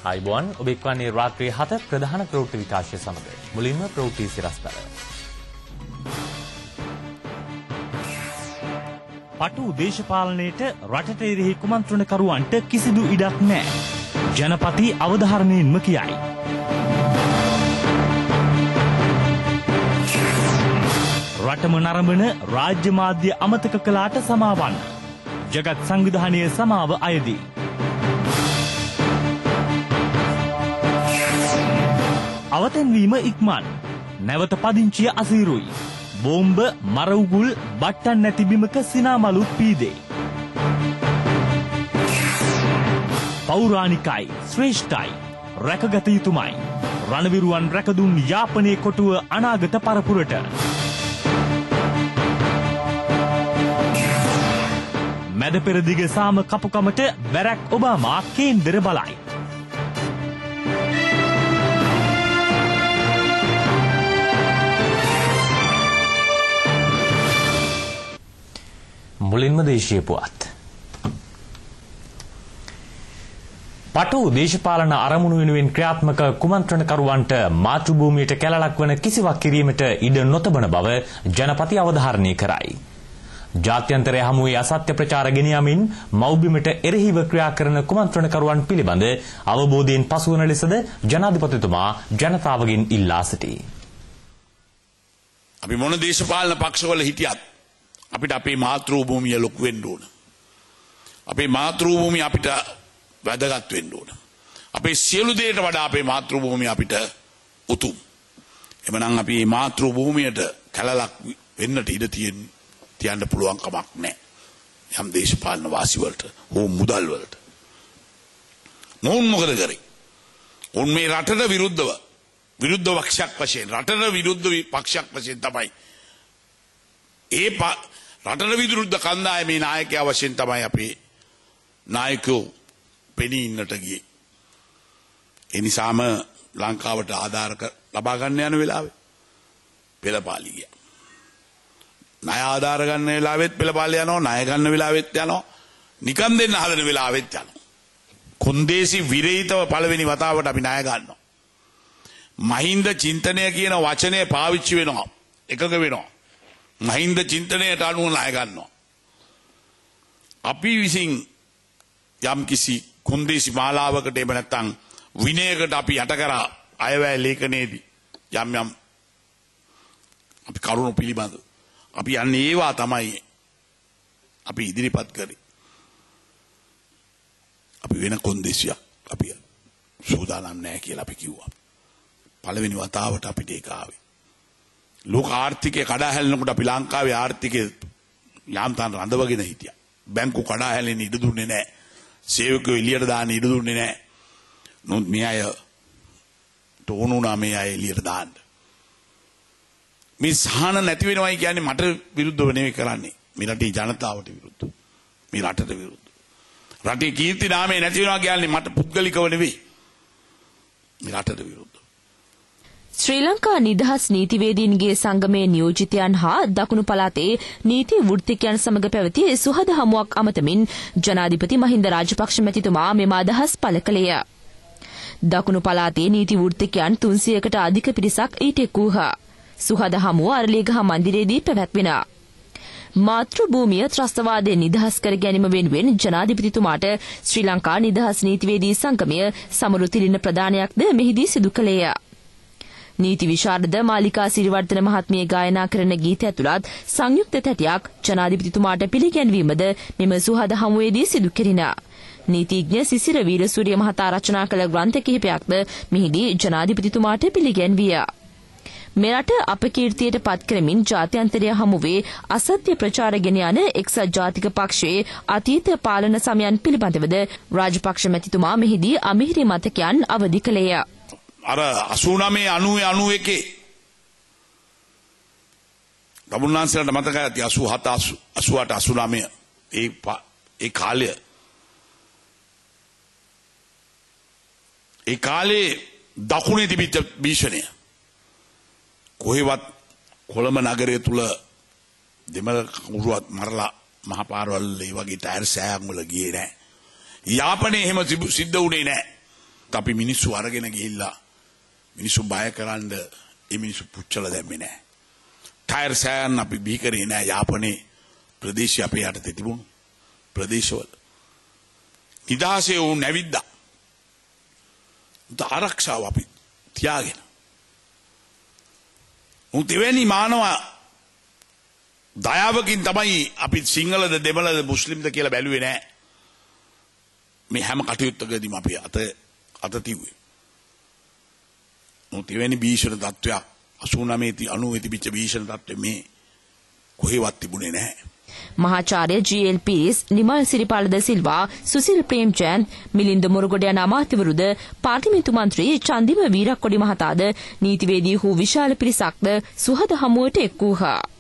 ආයිබෝන් ඔබ එක්වන්නේ රාත්‍රියේ 7 ප්‍රධාන ප්‍රවෘත්ති විකාශය සමග මුලින්ම ප්‍රවෘත්ති සිරස්තල. පටු දේශපාලනයට රටට එරෙහි කුමන්ත්‍රණකරුවන්ට කිසිදු ඉඩක් නැහැ. ජනපති අවධාරණයෙන්ම කියයි. රටම නරඹන රාජ්‍ය මාධ්‍ය අමතක කළාට සමාවන්න. ජගත් සංවිධානයේ සමාව අයදී. අවතැන්වීම ඉක්මන්. නැවත පදිංචිය අසීරුයි. බෝම්බ මරවුගුල් බට්ටන් නැති බිමක සිනාමලුත් පීදේ. පෞරාණිකයි ශ්‍රේෂ්ඨයි රැකගත යුතුමයි. රණවිරුවන් රැකදුන් යාපනයේ කොටුව අනාගත පරපුරට. මැද පෙරදිග සාම කපුකමට බැරක් ඔබාමා කේන්දර බලයි. මුලින්ම දේශීය පුවත්. පටු දේශපාලන අරමුණු වෙනුවෙන් ක්‍රියාත්මක කුමන්ත්‍රණකරුවන්ට මාතෘභූමියට කැලලක් වන කිසිවක් කිරීමට ඉඩ නොතබන බව ජනපති අවධාරණය කරයි. ජාත්‍යන්තරය හමුවේ අසත්‍ය ප්‍රචාර ගෙනියමින් මව්බිමට එරෙහිව ක්‍රියා කරන කුමන්ත්‍රණකරුවන් පිළිබඳ අවබෝධයෙන් පසුවන ලෙසද ජනාධිපතිතුමා ජනතාවගෙන් ඉල්ලා සිටියි. අපි මොන දේශපාලන පක්ෂවල හිටියත් අපිට අපේ මාතෘභූමිය ලොකු වෙන්න ඕන. අපේ මාතෘභූමිය අපිට වැදගත් වෙන්න ඕන. අපේ සියලු දේට වඩා අපේ මාතෘභූමිය අපිට උතුම්. එමනම් අපි මේ මාතෘභූමියට කැලලක් වෙන්නට ඉඩ තියන්න පුළුවන් කමක් නැහැ. යම් දේශපාලන වාසි වලට හෝ මුදල් වලට. මොවුන් මොකද කරේ? උන් මේ රටට විරුද්ධව විරුද්ධ පක්ෂයක් වශයෙන් රටට විරුද්ධ පක්ෂයක් වශයෙන් තමයි රටට විරුද්ධ කණ්ඩායමේ නායකයා වශයෙන් තමයි අපේ නායකයෝ පෙනී ඉන්නට ගියේ. ඒ නිසාම ලංකාවට ආධාර ලබා ගන්න යන වෙලාවේ පෙළපාලි ගියා. ණය ආධාර ගන්න වෙලාවෙත් පෙළපාලි යනවා, ණය ගන්න වෙලාවෙත් යනවා, නිකන් දෙන්න හදන වෙලාවෙත් යනවා. කොන්දේසි විරහිතව පළවෙනි වතාවට අපි ණය ගන්නවා. මහින්ද චින්තනය කියන වචනය පාවිච්චි වෙනවා. එකක වෙනවා. මහින්ද චින්තනයට අනුව ණය ගන්නවා. අපි විසින් යම් කිසි කොන්දේසි මාලාවකට එහෙම නැත්නම් විනයකට අපි යට කරා අයවැය ලේඛනයේදී යම් අපි කරුණු පිළිබඳ අපි යන්නේ ඒවා තමයි අපි ඉදිරිපත් කරේ. අපි වෙන කොන්දේසියක් අපි සූදානම් නැහැ කියලා අපි කිව්වා. පළවෙනි වතාවට අපිට ඒක ආවේ. ලෝක ආර්ථිකය කඩා හැලෙනකොට අපි ලංකාවේ ආර්ථිකය යාම්තාන් රඳවගෙන හිටියා. බැංකු කඩා හැලෙන්න ඉඩ දුන්නේ නැහැ. සේවකයෝ එළියට දාන්න ඉඩ දුන්නේ නැහැ. නමුත් මේ අය තෝනුනා මේ අය එළියට දාන්න. මේ සහන නැති වෙනවයි කියන්නේ මට විරුද්ධව නෙවෙයි කරන්නේ. මේ රටේ ජනතාවට විරුද්ධව. මේ රටට විරුද්ධව. රටේ කීර්ති නාමය නැති වෙනවා කියන්නේ මට පුද්ගලිකව නෙවෙයි. මේ රටට විරුද්ධව. ශ්‍රී ලංකා නිදහස් නීතිවේදීන්ගේ සංගමේ නියෝජිතයන් හා දකුණු පළාතේ නීති වෘත්තිකයන් සමග පැවති සුහද හමුවක් අමතමින් ජනාධිපති මහින්ද රාජපක්ෂ මැතිතුමා මෙම අදහස් පළ කළේය. දකුණු පළාතේ නීති වෘත්තිකයන් 300කට අධික පිරිසක් ඊට එක්වූහ. සුහද හමුව අරලියගහ මන්දිරයේදී පැවැත්වින. මාතෘභූමිය ත්‍රස්තවාදයෙන් නිදහස් කර ගැනීම වෙනුවෙන් ජනාධිපතිතුමාට ශ්‍රී ලංකා නිදහස් නීතිවේදී සංගමය සමරු තිලින ප්‍රදානයක්ද මෙහිදී සිදු කළේය. නීති විශාරද මාලිකා සිරිවර්ධන මහත්මිය ගායනා කරන ගීත ඇතුළත් සංයුක්ත තැටියක් ජනාධිපතිතුමාට පිළිගැන්වීමද මෙම සුහද හමුවේදී සිදු කෙරිණ. නීතිඥ සිසිර වීරසූරිය මහතා රචනා කළ ග්‍රන්ථ කිහිපයක්ද මෙහිදී ජනාධිපතිතුමාට පිළිගැන්විය. මෙරට අපකීර්තියට පත් කරමින් ජාත්‍යන්තරය හමුවේ අසත්‍ය ප්‍රචාර ගෙන යන එක්සත් ජාතික පක්ෂයේ අතීත පාලන සමයන් පිළිබඳවද රාජපක්ෂ මැතිතුමා මෙහිදී අමිහිරි මතකයන් අවදි කළේය. අර 89 91 තමුන්නාන්සලට මතකයි 87 88 89 ඒ කාලේ දකුණේ තිබිච්ච භීෂණය කොහෙවත් කොළඹ නගරය තුල දෙමළ කවුරුවත් මරලා මහ පාරවල් ඒ වගේ ටයර් සෑයම් වල ගියේ නැහැ. යාපනයේ එහෙම සිද්ධ වුණේ නැහැ. අපි මිනිස්සු අරගෙන ගිහිල්ලා මිනිස්සු බය කරන්න ඒ මිනිස්සු පුච්චලා දැම්මේ නැහැ. ටයර් සෑන් අපි බිහි කරේ නැහැ යාපනයේ ප්‍රදේශය අපේ යටතේ තිබුණු ප්‍රදේශවල. නිදහසේ වුන් නැවිද්දා. ආරක්ෂාව අපි තියාගෙන. උන් දෙවැනි මානව දයාවකින් තමයි අපි සිංහලද දෙමළද මුස්ලිම්ද කියලා බැලුවේ නැහැ. මේ හැම කටයුත්තකදීම අපි අත තිව්වේ. දෙවැනි භීෂණ තත්ත්වයක් 89 90 තිබිච්ච භීෂණ තත්ත්වෙ මේ කොහෙවත් තිබුණේ නැහැ. මහාචාර්ය ජී.එල්. පීරිස්, නිමල් සිරිපාලද සිල්වා, සුසිල් ප්‍රේම්චන්ද්, මිලින්ද මොරගොඩ යන අමාත්‍යවරුද, පාර්ලිමේන්තු මන්ත්‍රී චන්දිම වීරක්කොඩි මහතාද, නීතිවේදී හු විශාල පිරිසක්ද සුහද හමුවට එක් වූහ.